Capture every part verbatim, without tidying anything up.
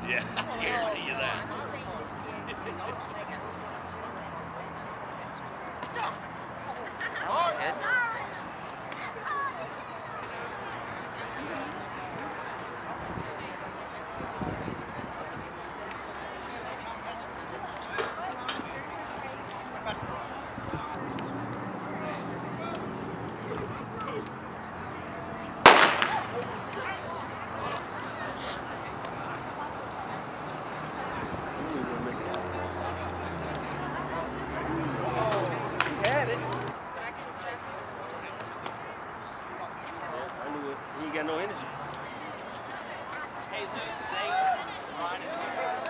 Yeah, I guarantee you that. You got no energy. Hey, Zeus is eight. Ryan is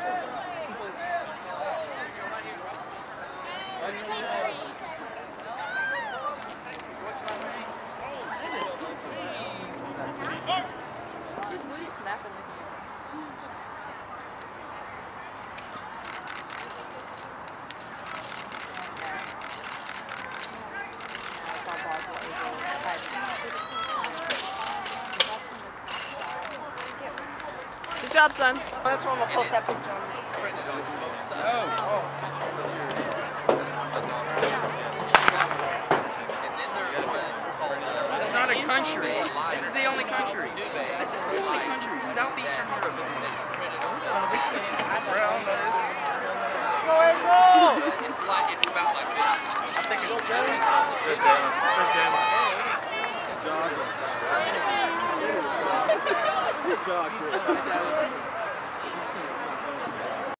Good job, son. That's when we'll post that picture on. Oh, oh. It's not a country. This is the only country. This is the only country. Southeastern Europe is the next. It's like it's about like this. I think it's Good Jalen. Good Jalen. Good job. Good job.